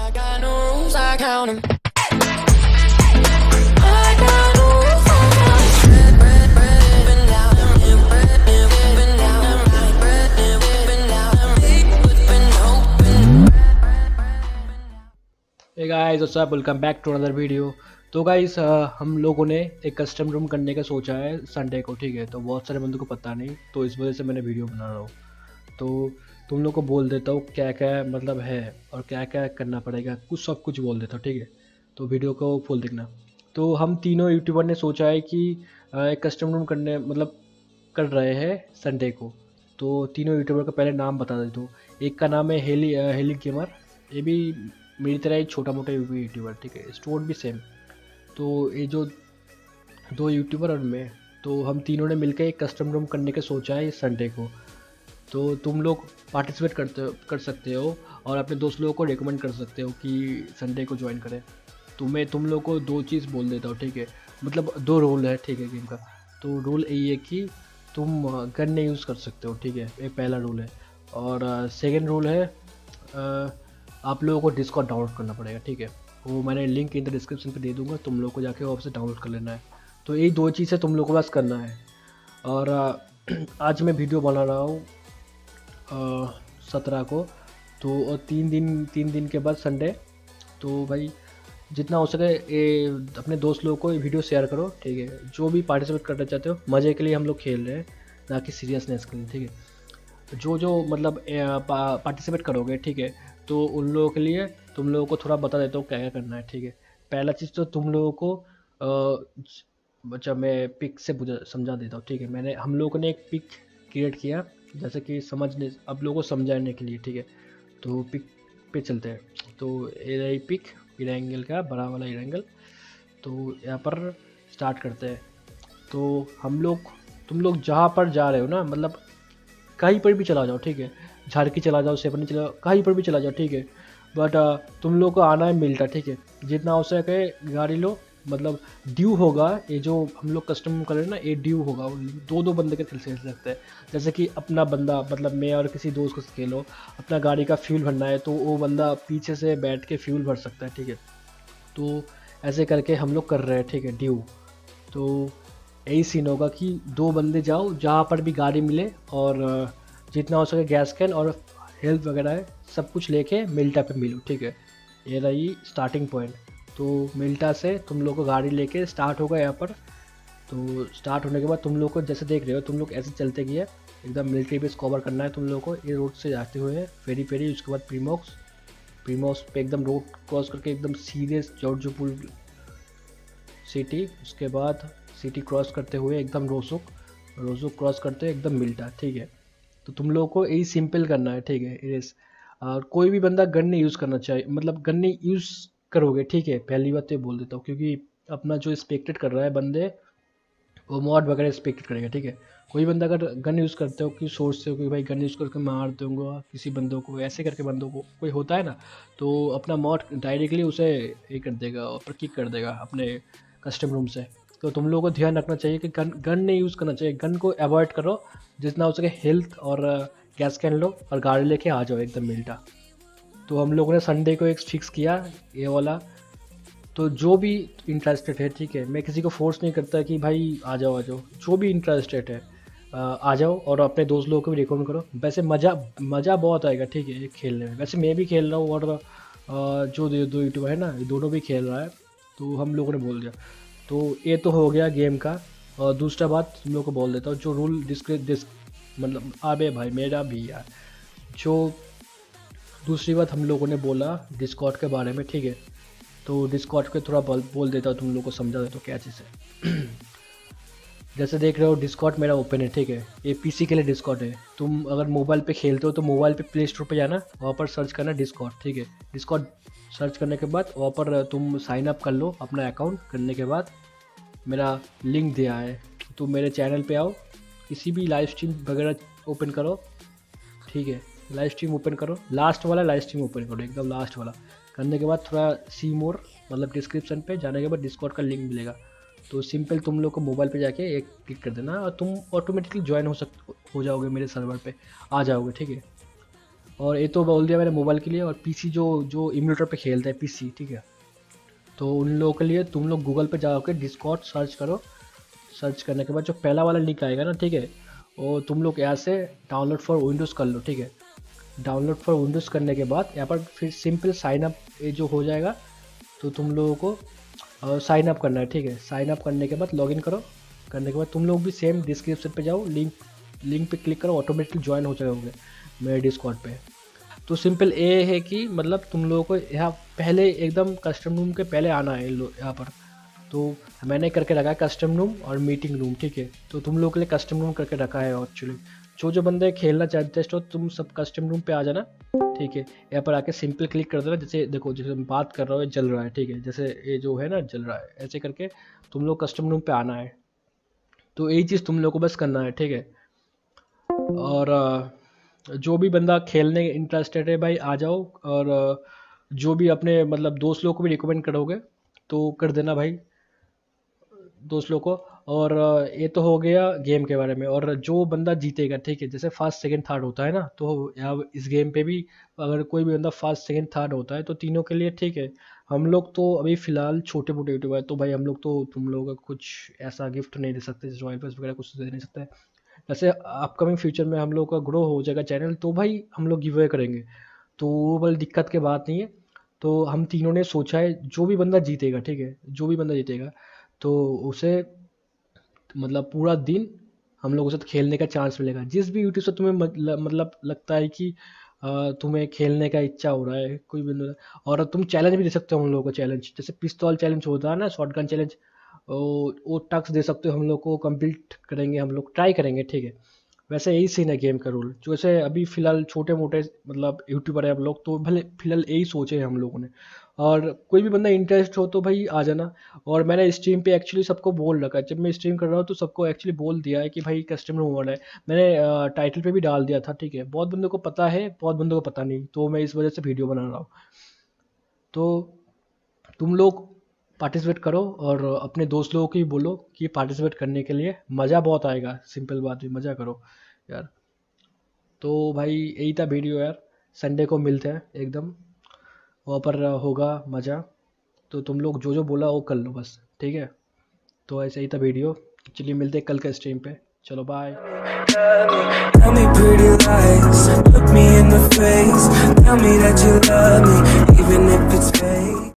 I got no rules, I count 'em. I got no rules, I count 'em. Bread up and down, bread up and down, right. Bread up and down, open. Hey guys, what's up? Welcome back to another video। तो guys हम लोगों ने एक custom room करने का सोचा है Sunday को, ठीक है। तो बहुत सारे बंदों को पता नहीं, तो इस वजह से मैंने वीडियो बना रहा हूँ। तो तुम लोग को बोल देता हूँ क्या क्या मतलब है और क्या क्या करना पड़ेगा, कुछ सब कुछ बोल देता हूँ, ठीक है। तो वीडियो को फुल देखना। तो हम तीनों यूट्यूबर ने सोचा है कि एक कस्टम रूम करने मतलब कर रहे हैं संडे को। तो तीनों यूट्यूबर का पहले नाम बता देता हूँ। एक का नाम है हेली गेमर, ये भी मेरी तरह एक छोटा मोटा यूट्यूबर, ठीक है। स्टोर भी सेम। तो ये जो दो यूट्यूबर और मैं, तो हम तीनों ने मिलकर एक कस्टम रूम करने का सोचा है इस संडे को। तो तुम लोग पार्टिसिपेट कर सकते हो और अपने दोस्त लोगों को रिकमेंड कर सकते हो कि संडे को ज्वाइन करें। तो मैं तुम लोग को दो चीज़ बोल देता हूँ, ठीक है। मतलब दो रूल है, ठीक है, गेम का। तो रूल यही है कि तुम गन नहीं यूज़ कर सकते हो, ठीक है। ये पहला रूल है। और सेकेंड रूल है आप लोगों को डिस्कॉर्ड डाउनलोड करना पड़ेगा, ठीक है। वो मैंने लिंक इन द डिस्क्रिप्शन पे दे दूंगा, तुम लोग को जाके वहाँ से डाउनलोड कर लेना है। तो यही दो चीज़ें तुम लोग को बस करना है। और आज मैं वीडियो बना रहा हूँ 17 को। तो और तीन दिन के बाद संडे। तो भाई जितना हो सके ये अपने दोस्त लोगों को ये वीडियो शेयर करो, ठीक है। जो भी पार्टिसिपेट करना चाहते हो, मज़े के लिए हम लोग खेल रहे हैं, ना कि सीरियसनेस के लिए, ठीक है। जो मतलब पार्टिसिपेट करोगे, ठीक है, तो उन लोगों के लिए तुम लोगों को थोड़ा बता देता हूँ क्या क्या करना है, ठीक है। पहला चीज़ तो तुम लोगों को अच्छा मैं पिक से समझा देता हूँ, ठीक है। हम लोगों ने एक पिक क्रिएट किया, जैसे कि समझने आप लोगों को समझाने के लिए, ठीक है। तो पिक पे चलते हैं। तो ये रही पिक, इरेंगल का बड़ा वाला इरेंगल। तो यहाँ पर स्टार्ट करते हैं। तो तुम लोग जहाँ पर जा रहे हो ना, मतलब कहीं पर भी चला जाओ, ठीक है। झारकी चला जाओ, सेपनी चला जाओ, कहीं पर भी चला जाओ, ठीक है। बट तुम लोग को आना है मिलता, ठीक है। जितना हो सके गाड़ी लो, मतलब ड्यू होगा। ये जो हम लोग कस्टम कर रहे हैं ना, ये ड्यू होगा। दो दो बंदे के खेल सकते हैं। जैसे कि अपना बंदा, मतलब मैं और किसी दोस्त को खेलो, अपना गाड़ी का फ्यूल भरना है तो वो बंदा पीछे से बैठ के फ्यूल भर सकता है, ठीक है। तो ऐसे करके हम लोग कर रहे हैं, ठीक है, ड्यू। तो यही सीन होगा कि दो बंदे जाओ जहाँ पर भी गाड़ी मिले, और जितना हो सके गैस कैन और हेल्थ वगैरह है सब कुछ लेके मिल्टा पे मिलो, ठीक है। ये रही स्टार्टिंग पॉइंट। तो मिल्टा से तुम लोग को गाड़ी लेके स्टार्ट होगा यहाँ पर। तो स्टार्ट होने के बाद तुम लोग को जैसे देख रहे हो, तुम लोग ऐसे चलते गए एकदम मिलिट्री बेस कवर करना है तुम लोग को। ये रोड से जाते हुए फेरी, उसके बाद प्रीमॉक्स पे एकदम रोड क्रॉस करके एकदम सीधे जॉर्जपुर सिटी, उसके बाद सिटी क्रॉस करते हुए एकदम रोसुक क्रॉस करते हुए एकदम मिल्टा, ठीक है। तो तुम लोगों को यही सिंपल करना है, ठीक है। इरेस और कोई भी बंदा गन नहीं यूज़ करना चाहिए, मतलब गन नहीं यूज़ करोगे, ठीक है। पहली बात तो ये बोल देता हूँ, क्योंकि अपना जो एक्सपेक्टेड कर रहा है बंदे, वो मॉड वगैरह एक्सपेक्टेड करेगा, ठीक है। कोई बंदा अगर गन यूज़ करते हो कि सोचते हो कि भाई गन यूज़ करके मार दूंगा किसी बंदों को, ऐसे करके बंदों को कोई होता है ना, तो अपना मॉड डायरेक्टली उसे ये कर देगा और किक कर देगा अपने कस्टम रूम से। तो तुम लोगों को ध्यान रखना चाहिए कि गन नहीं यूज़ करना चाहिए, गन को अवॉइड करो। जितना हो सके हेल्थ और गैस कैन लो और गाड़ी लेके आ जाओ एकदम मिल्टा। तो हम लोगों ने संडे को एक फिक्स किया ये वाला। तो जो भी इंटरेस्टेड है, ठीक है, मैं किसी को फोर्स नहीं करता कि भाई आ जाओ। जो भी इंटरेस्टेड है आ जाओ और अपने दोस्त लोगों को भी रिकमेंड करो। वैसे मज़ा बहुत आएगा, ठीक है, ये खेलने में। वैसे मैं भी खेल रहा हूँ और जो दो यूट्यूबर है ना, ये दोनों भी खेल रहा है। तो हम लोगों ने बोल दिया। तो ये तो हो गया गेम का। और दूसरा बात तुम लोग को बोल देता हूँ, जो रूल मतलब अबे भाई मेरा भी यार, जो दूसरी बात हम लोगों ने बोला डिस्कॉर्ड के बारे में, ठीक है। तो डिस्कॉर्ड के थोड़ा बोल देता हूँ, तुम लोग को समझा देता हूँ क्या चीज़ है। जैसे देख रहे हो डिस्कॉर्ड मेरा ओपन है, ठीक है। ये पीसी के लिए डिस्कॉर्ड है। तुम अगर मोबाइल पे खेलते हो तो मोबाइल पे प्ले स्टोर पे जाना, वहाँ पर सर्च करना डिस्कॉर्ड, ठीक है। डिस्कॉर्ड सर्च करने के बाद वहाँ पर तुम साइन अप कर लो अपना अकाउंट। करने के बाद मेरा लिंक दिया है, तुम मेरे चैनल पे आओ, किसी भी लाइव स्ट्रीम वगैरह ओपन करो, ठीक है। लाइव स्ट्रीम ओपन करो, लास्ट वाला लाइव स्ट्रीम ओपन करो, एकदम लास्ट वाला। करने के बाद थोड़ा सी मोर मतलब डिस्क्रिप्शन पे जाने के बाद डिस्कॉर्ड का लिंक मिलेगा। तो सिंपल तुम लोग को मोबाइल पे जाके एक क्लिक कर देना और तुम ऑटोमेटिकली ज्वाइन हो जाओगे, मेरे सर्वर पे आ जाओगे, ठीक है। और ये तो बोल दिया मैंने मोबाइल के लिए। और पीसी जो इम्यूलेटर पे खेलते हैं पीसी, ठीक है, तो उन लोगों के लिए तुम लोग गूगल पे जाकर डिस्कॉर्ड सर्च करो। सर्च करने के बाद जो पहला वाला लिंक आएगा ना, ठीक है, वो तुम लोग यहाँ से डाउनलोड फॉर विंडोज़ कर लो, ठीक है। डाउनलोड फॉर विंडोज़ करने के बाद यहाँ पर फिर सिंपल साइन अप ये जो हो जाएगा, तो तुम लोगों को साइन अप करना है, ठीक है। साइन अप करने के बाद लॉगिन करो। करने के बाद तुम लोग भी सेम डिस्क्रिप्शन पे जाओ, लिंक पे क्लिक करो, ऑटोमेटिकली ज्वाइन हो जाओगे मेरे डिस्कॉर्ड पे। तो सिंपल ये है कि मतलब तुम लोगों को यहाँ पहले एकदम कस्टम रूम के पहले आना है यहाँ पर। तो मैंने करके रखा है कस्टम रूम और मीटिंग रूम, ठीक है। तो तुम लोगों के लिए कस्टम रूम करके रखा है एक्चुअली। जो बंदे खेलना चाहते हो तुम सब कस्टम रूम पे आ जाना, ठीक है। यहाँ पर आके सिंपल क्लिक कर देना। जैसे देखो, जैसे मैं बात कर रहा हूँ जल रहा है, ठीक है, जैसे ये जो है ना जल रहा है, ऐसे करके तुम लोग कस्टम रूम पे आना है। तो यही चीज़ तुम लोग को बस करना है, ठीक है। और जो भी बंदा खेलने इंटरेस्टेड है भाई आ जाओ। और जो भी अपने मतलब दोस्त लोगों को भी रिकमेंड करोगे तो कर देना भाई, दोस्त लोग को। और ये तो हो गया गेम के बारे में। और जो बंदा जीतेगा, ठीक है, जैसे फर्स्ट सेकंड थर्ड होता है ना, तो यहाँ इस गेम पे भी अगर कोई भी बंदा फर्स्ट सेकंड थर्ड होता है तो तीनों के लिए, ठीक है। हम लोग तो अभी फ़िलहाल छोटे मोटे यूट्यूबर है, तो भाई हम लोग तो तुम लोगों का कुछ ऐसा गिफ्ट नहीं दे सकते, जैसे रॉयल पास वगैरह कुछ दे नहीं सकते। जैसे अपकमिंग फ्यूचर में हम लोग का ग्रो हो जाएगा चैनल, तो भाई हम लोग गिव अवे करेंगे, तो वो वाली दिक्कत की बात नहीं है। तो हम तीनों ने सोचा है जो भी बंदा जीतेगा, ठीक है, जो भी बंदा जीतेगा तो उसे मतलब पूरा दिन हम लोगों के साथ खेलने का चांस मिलेगा। जिस भी यूट्यूब से तुम्हें मतलब लगता है कि तुम्हें खेलने का इच्छा हो रहा है कोई भी। और तुम चैलेंज भी दे सकते हो हम लोगों को, चैलेंज जैसे पिस्तौल चैलेंज होता है ना, शॉटगन चैलेंज, वो टक्स दे सकते हो हम लोग को, कंप्लीट करेंगे हम लोग, ट्राई करेंगे, ठीक है। वैसे यही सीन है गेम का रूल। जो ऐसे अभी फ़िलहाल छोटे मोटे मतलब यूट्यूबर है हम लोग, तो भले फ़िलहाल यही सोचे हैं हम लोगों ने। और कोई भी बंदा इंटरेस्ट हो तो भाई आ जाना। और मैंने स्ट्रीम पे एक्चुअली सबको बोल रखा है, जब मैं स्ट्रीम कर रहा हूँ तो सबको एक्चुअली बोल दिया है कि भाई कस्टमर मोड है। मैंने टाइटल पे भी डाल दिया था, ठीक है। बहुत बंदों को पता है, बहुत बंदों को पता नहीं, तो मैं इस वजह से वीडियो बना रहा हूँ। तो तुम लोग पार्टिसिपेट करो और अपने दोस्त लोगों को भी बोलो कि पार्टिसिपेट करने के लिए, मज़ा बहुत आएगा। सिंपल बात है, मज़ा करो यार। तो भाई यही था वीडियो यार। संडे को मिलते हैं एकदम, वहाँ पर होगा मज़ा। तो तुम लोग जो जो बोला वो कर लो बस, ठीक है। तो ऐसे ही था वीडियो। चलिए मिलते हैं कल के स्ट्रीम पे। चलो bye. Tell me pretty lies, look me in the face. Tell me that you love me, even if it's fake.